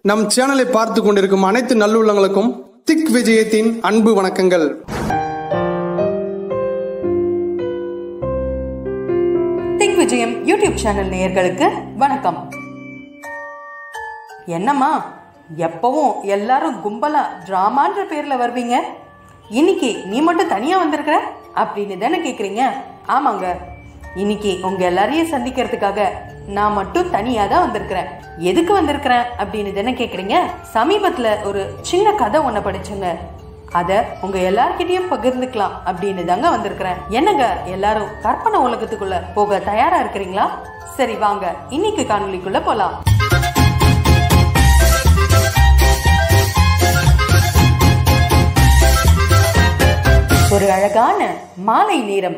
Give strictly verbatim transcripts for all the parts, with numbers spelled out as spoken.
நம் சேனலை பார்த்து கொண்டிருக்கும் அனைத்து நல்லுள்ளங்களுக்கும் திக் விஜயத்தின் அன்பு வணக்கங்கள். திக் விஜயம் யூடியூப் சேனல் நேயர்களுக்கு வணக்கம். என்னம்மா எப்பவும் எல்லாரும் கும்பலா டிராமான்ற பேர்ல வருவீங்க, இன்னைக்கு நீ மட்டும் தனியா வந்திருக்கிற அப்படின்னு தானே கேக்குறீங்க? ஆமாங்க, இன்னைக்கு உங்க எல்லாரையும் சந்திக்கிறதுக்காக நான் மட்டும் தனியா தான் வந்திருக்கிறேன். எதுக்கு வந்திருக்கிறேன் அப்படின்னு தானே கேக்குறீங்க? சமீபத்துல ஒரு சின்ன கதை ஒண்ணு படிச்சுங்க, அத உங்க எல்லார்கிட்டயும் பகிர்ந்துக்கலாம் அப்படின்னு தாங்க வந்திருக்கிறேன். என்னங்க எல்லாரும் கற்பனை உலகத்துக்குள்ள போக தயாரா இருக்கிறீங்களா? சரி வாங்க இன்னைக்கு காணொலிக்குள்ள போலாம். ஒரு அழகான மாலை நேரம்.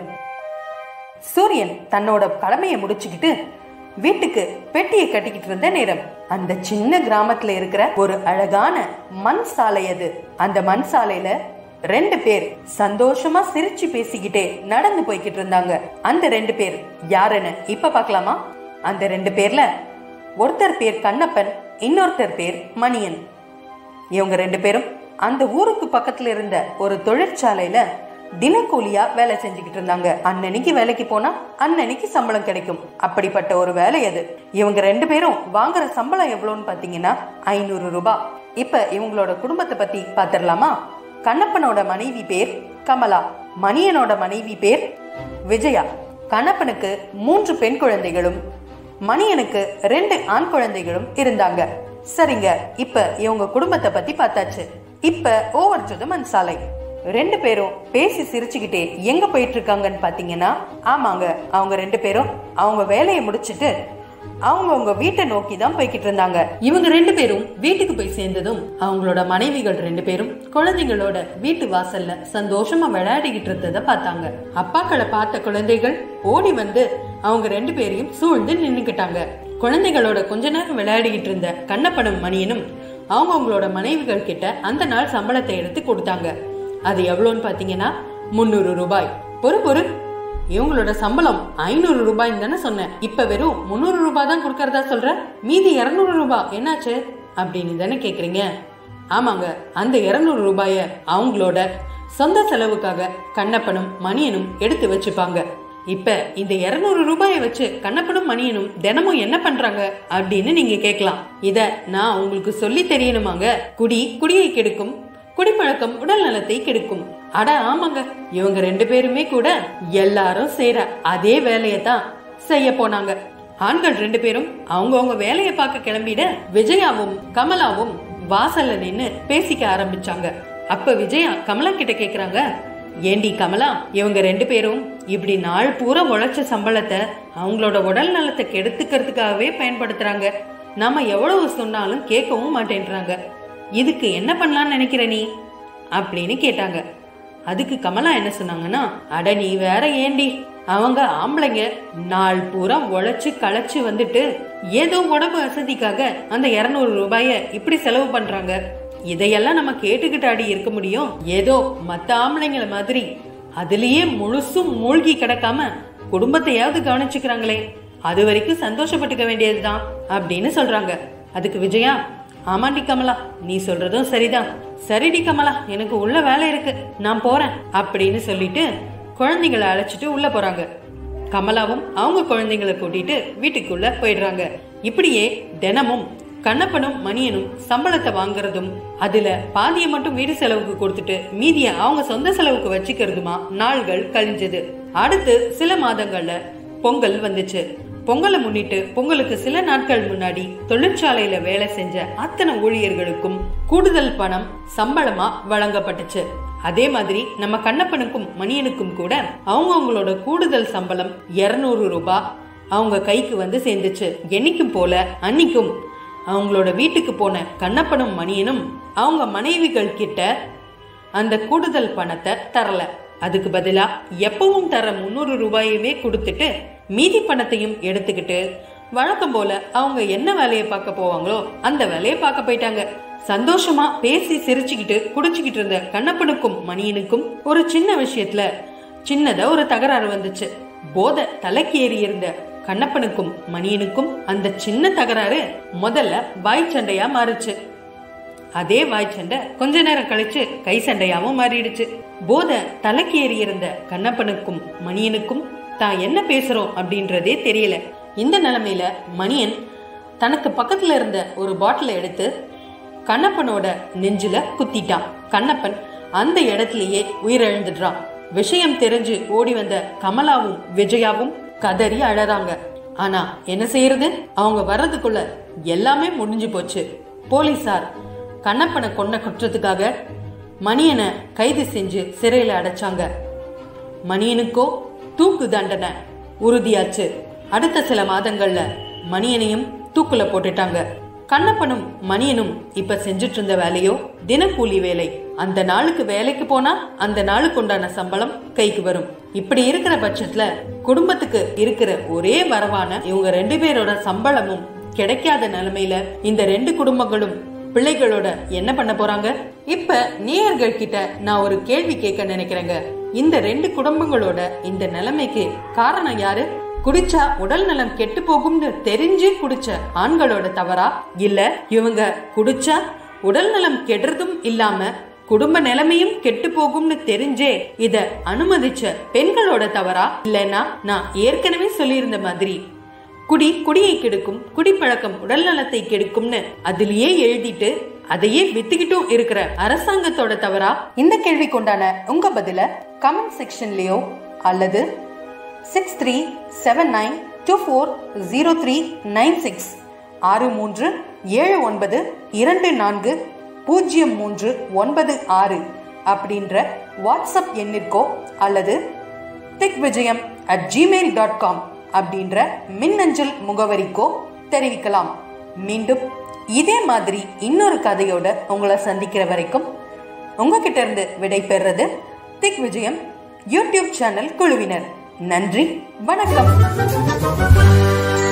சூரியன் தன்னோட கடமையை முடிச்சுக்கிட்டு வீட்டுக்கு பெட்டியை கட்டிக்கிட்டு இருந்த நேரம். அந்த சின்ன கிராமத்துல இருக்கிற ஒரு அழகான மண் சாலை அது. அந்த மண் சாலையில ரெண்டு பேர் சந்தோஷமா சிரிச்சு பேசிக்கிட்டே நடந்து போய்கிட்டு இருந்தாங்க. அந்த ரெண்டு பேர் யாருன்னு இப்ப பாக்கலாமா? அந்த ரெண்டு பேர்ல ஒருத்தர் பேர் கண்ணப்பன், இன்னொருத்தர் பேர் மணியன். இவங்க ரெண்டு பேரும் அந்த ஊருக்கு பக்கத்துல இருந்த ஒரு தொழிற்சாலையில தினக்கூலியா வேலை செஞ்சுக்கிட்டு இருந்தாங்க. அன்னன்னைக்கு வேலைக்கு போனா அன்னன்னைக்கு சம்பளம் கிடைக்கும், அப்படிப்பட்ட ஒரு வேலை அது. இவங்க ரெண்டு பேரும் வாங்குற சம்பளம் எவ்வளவுன்னு பாத்தீங்கன்னா ஐநூறு ரூபாய். இப்ப இவங்களோட குடும்பத்தை பத்தி பாத்திரலாமா? கண்ணப்பனோட மனைவி பேர் கமலா, மணியனோட மனைவி பேர் விஜயா. கண்ணப்பனுக்கு மூன்று பெண் குழந்தைகளும் மணியனுக்கு ரெண்டு ஆண் குழந்தைகளும் இருந்தாங்க. சரிங்க, இப்ப இவங்க குடும்பத்தை பத்தி பார்த்தாச்சு. இப்ப ஓவர் டு தி மண் சாலை. ரெண்டு பேரும் பேசி சிரிச்சுக்கிட்டே எங்க போயிட்டு இருக்காங்கன்னு பாத்தீங்கன்னா, ஆமாங்க, அவங்க ரெண்டு பேரும் அவங்க வேலையை முடிச்சுட்டு அவங்க அவங்க வீட்டை நோக்கி தான் போய்கிட்டு இருந்தாங்க. இவங்க ரெண்டு பேரும் வீட்டுக்கு போய் சேர்ந்ததும் அவங்களோட மனைவிகள் ரெண்டு பேரும் குழந்தைகளோட வீட்டு வாசல்ல சந்தோஷமா விளையாடிக்கிட்டு இருந்ததை பார்த்தாங்க. அப்பாக்களை பார்த்த குழந்தைகள் ஓடி வந்து அவங்க ரெண்டு பேரையும் சூழ்ந்து நின்னுக்கிட்டாங்க. குழந்தைகளோட கொஞ்ச நேரம் விளையாடிக்கிட்டு இருந்த கண்ணப்பனும் மணியனும் அவங்க அவங்களோட மனைவிகள் கிட்ட அந்த நாள் சம்பளத்தை எடுத்து கொடுத்தாங்க. அது எவ்வளவுன்னு பாத்தீங்கன்னா முன்னூறு ரூபாய். பொறு பொறு, இவங்களோட சம்பளம் ஐநூறு ரூபாய்ன்னு தானே சொன்னேன், இப்ப வெறும் முன்னூறு ரூபாய் தான் கொடுக்கறதா சொல்ற, மீதி இருநூறு ரூபாய் என்னாச்சு அப்படின்னு தானே கேக்குறீங்க? ஆமாங்க, அந்த இருநூறு ரூபாய அவங்களோட சொந்த செலவுக்காக கண்ணப்பனும் மணியனும் எடுத்து வச்சுப்பாங்க. இப்ப இந்த இருநூறு ரூபாயை வச்சு கண்ணப்பனும் மணியனும் தினமும் என்ன பண்றாங்க அப்படின்னு நீங்க கேட்கலாம். இத நான் உங்களுக்கு சொல்லி தெரியணுமாங்க? குடி குடியை கெடுக்கும், குடிப்பழக்கம் உடல் நலத்தை கெடுக்கும். அட ஆமாங்க, இவங்க ரெண்டு பேருமே கூட எல்லாரும் செய்யற அதே வேலையத்தான் செய்ய போனாங்க. ஆண்கள் ரெண்டு பேரும் அவங்கவுங்க வேலையை பார்க்க கிளம்பிட விஜயாவும் கமலாவும் வாசல்ல நின்னு பேசிக்க ஆரம்பிச்சாங்க. அப்ப விஜயா கமலா கிட்ட கேக்குறாங்க, ஏண்டி கமலா, இவங்க ரெண்டு பேரும் இப்படி நாள் பூரா உழைச்ச சம்பளத்தை அவங்களோட உடல் நலத்தை கெடுத்துக்கிறதுக்காகவே பயன்படுத்துறாங்க. நாம எவ்வளவு சொன்னாலும் கேட்கவும் மாட்டேன்றாங்க. இதுக்கு என்ன பண்ணலாம்னு நினைக்கிற நீ அப்படின்னு கேட்டாங்க. அதுக்கு கமலா என்ன சொன்னாங்கன்னா, அட நீ வேற ஏண்டி, அவங்க ஆம்பளைங்க நாள் பூரா உழைச்சு களைச்சு வந்துட்டு ஏதோ உடம்பு வசதிக்காக அந்த இருநூறு ரூபாய இப்படி செலவு பண்றாங்க. இதையெல்லாம் நம்ம கேட்டுக்கிட்டாடி இருக்க முடியும்? ஏதோ மத்த ஆம்பளைங்களை மாதிரி அதுலயே முழுசும் மூழ்கி கிடக்காம குடும்பத்தையாவது கவனிச்சுக்கிறாங்களே, அது வரைக்கும் சந்தோஷப்பட்டுக்க வேண்டியதுதான் அப்படின்னு சொல்றாங்க. அதுக்கு விஜயா, ஆமாண்டி கமலா, நீ சொல்றதும் சரிதான். சரிடி கமலா, எனக்கு உள்ள வேலை இருக்கு, நான் போறேன் அப்படின்னு சொல்லிட்டு குழந்தைங்களை அழைச்சிட்டு உள்ள போறாங்க. கமலாவும் அவங்க குழந்தைங்களை கூட்டிட்டு வீட்டுக்குள்ள போயிடுறாங்க. இப்படியே தினமும் கண்ணப்பனும் மணியனும் சம்பளத்தை வாங்குறதும் அதுல பாதியை மட்டும் வீடு செலவுக்கு கொடுத்துட்டு மீதிய அவங்க சொந்த செலவுக்கு வச்சுக்கிறதுமா நாள்கள் கழிஞ்சது. அடுத்து சில மாதங்கள்ல பொங்கல் வந்துச்சு. பொங்கலை முன்னிட்டு பொங்கலுக்கு சில நாட்கள் முன்னாடி தொழிற்சாலையில வேலை செஞ்ச அத்தனை ஊழியர்களுக்கும் கூடுதல் பணம் சம்பளமா வழங்கப்பட்டுச்சு. அதே மாதிரி நம்ம கண்ணப்பனுக்கும் மணியனுக்கும் கூட அவங்க அவங்களோட கூடுதல் சம்பளம் இருநூறு ரூபாய் அவங்க கைக்கு வந்து சேர்ந்துச்சு. என்னைக்கும் போல அன்னைக்கும் அவங்களோட வீட்டுக்கு போன கண்ணப்பனும் மணியனும் அவங்க மனைவிகள் கிட்ட அந்த கூடுதல் பணத்தை தரல. அதுக்கு பதிலா எப்பவும் தர முன்னூறு ரூபாயவே கொடுத்துட்டு மீதி பணத்தையும் எடுத்துக்கிட்டு வழக்கம் போல அவங்க என்ன வேலையை பார்க்க போவாங்களோ அந்த வேலையை பார்க்க போயிட்டாங்க. சந்தோஷமா பேசி சிரிச்சுக்கிட்டு குடிச்சுக்கிட்டு இருந்த கண்ணப்பனுக்கும் மணியனுக்கும் ஒரு சின்ன விஷயத்துல சின்னதா ஒரு தகராறு வந்துச்சு. போதை தலைக்கு ஏறி இருந்த கண்ணப்பனுக்கும் மணியனுக்கும் அந்த சின்ன தகராறு முதல்ல வாய் சண்டையா மாறுச்சு. அதே வாய் சண்டை கொஞ்ச நேரம் கழிச்சு கை சண்டையாவும் மாறிடுச்சு. போதை தலைக்கு ஏறி இருந்த கண்ணப்பனுக்கும் மணியனுக்கும் தான் என்ன பேசுறோம் அப்படின்றதே தெரியல. இந்த நிலைமையில மணியன் தனக்கு பக்கத்துல இருந்த ஒரு பாட்டில எடுத்து கண்ணப்பனோட நெஞ்சில குத்திட்டான். கண்ணப்பன் அந்த இடத்திலேயே உயிரிழந்துடுறான். விஷயம் தெரிஞ்சு ஓடி வந்த கமலாவும் விஜயாவும் கதறி அழறாங்க. ஆனா என்ன செய்யறது, அவங்க வர்றதுக்குள்ள எல்லாமே முடிஞ்சு போச்சு. போலீசார் கண்ணப்பனை கொன்ன குற்றத்துக்காக மணியனை கைது செஞ்சு சிறையில அடைச்சாங்க. மணியனுக்கோ தூக்கு தண்டனை உறுதியாச்சு. அடுத்த சில மாதங்கள்ல மணியனையும் தூக்குல போட்டுட்டாங்க. கண்ணப்பனும் மணியனும் இப்ப செஞ்சுட்டு இருந்த வேலையோ தினக்கூலி வேலை. அந்த நாளுக்கு வேலைக்கு போனா அந்த நாளுக்கு உண்டான சம்பளம் கைக்கு வரும். இப்படி இருக்கிற பட்சத்துல குடும்பத்துக்கு இருக்கிற ஒரே வரவான இவங்க ரெண்டு பேரோட சம்பளமும் கிடைக்காத நிலைமையில இந்த ரெண்டு குடும்பங்களும் பிள்ளைகளோட என்ன பண்ண போறாங்க? இப்ப நேயர்கள் கிட்ட நான் ஒரு கேள்வி கேட்க நினைக்கிறேங்க. இந்த ரெண்டு குடும்பங்களோட இந்த நிலைமைக்கு காரணம் யாரு? குடிச்சா உடல் நலம் கெட்டு போகும்னு தெரிஞ்சு குடிச்ச ஆண்களோட தவறா, இல்ல இவங்க குடிச்சா உடல் நலம் கெடுறதும் இல்லாம குடும்ப நிலைமையும் கெட்டு போகும்னு தெரிஞ்சே இத அனுமதிச்ச பெண்களோட தவறா? இல்லனா நான் ஏற்கனவே சொல்லியிருந்த மாதிரி குடி குடியை கெடுக்கும், குடிப்பழக்கம் உடல் நலத்தை கெடுக்கும்னு அதுலயே எழுதிட்டு அதையே வித்துக்கிட்டும் இருக்கிற அரசாங்கத்தோட தவறா? இந்த கேள்வி கொண்டான உங்க பதில கமெண்ட் செக்ஷன்லயோ அல்லது six three seven nine two four zero three nine six ஆறு மூன்று ஏழு ஒன்பது இரண்டு நான்கு பூஜ்ஜியம் மூன்று ஒன்பது ஆறு அப்படின்ற வாட்ஸ்அப் எண்ணிற்கோ அல்லது திக் விஜயம் அட் ஜிமெயில் டாட் காம் அப்படின்ற மின்னஞ்சல் முகவரிக்கோ தெரிவிக்கலாம். மீண்டும் இதே மாதிரி இன்னொரு கதையோட உங்களை சந்திக்கிற வரைக்கும் உங்ககிட்ட இருந்து விடை பெறுறது திக் விஜயம் யூடியூப் சேனல் குழுவினர். நன்றி, வணக்கம்.